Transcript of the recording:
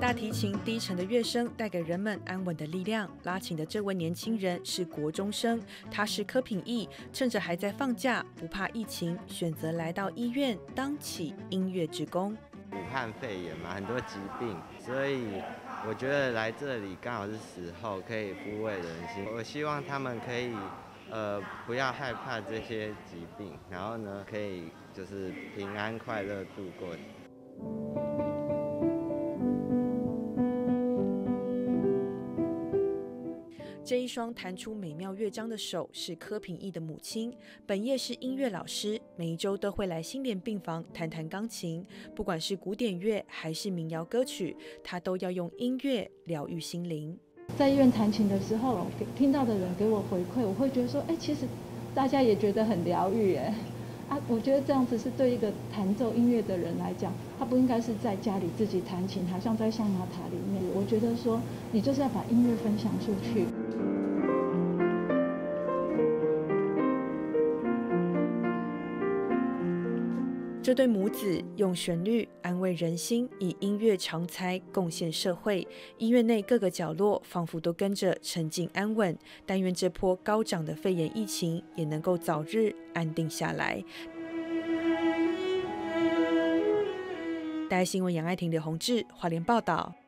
大提琴低沉的乐声带给人们安稳的力量。拉琴的这位年轻人是国中生，他是柯品义，趁着还在放假，不怕疫情，选择来到医院当起音乐志工。 武汉肺炎嘛，很多疾病，所以我觉得来这里刚好是时候，可以抚慰人心。我希望他们可以不要害怕这些疾病，然后呢，可以就是平安快乐度过。 这一双弹出美妙乐章的手是柯品义的母亲，本业是音乐老师，每一周都会来心莲病房弹弹钢琴。不管是古典乐还是民谣歌曲，她都要用音乐疗愈心灵。 在医院弹琴的时候，听到的人给我回馈，我会觉得说，其实大家也觉得很疗愈，我觉得这样子是对一个弹奏音乐的人来讲，他不应该是在家里自己弹琴，好像在象牙塔里面。我觉得说，你就是要把音乐分享出去。 这对母子用旋律安慰人心，以音乐长才贡献社会。医院内各个角落仿佛都跟着沉静安稳。但愿这波高涨的肺炎疫情也能够早日安定下来。大爱新闻杨爱婷、刘宏志花莲报道。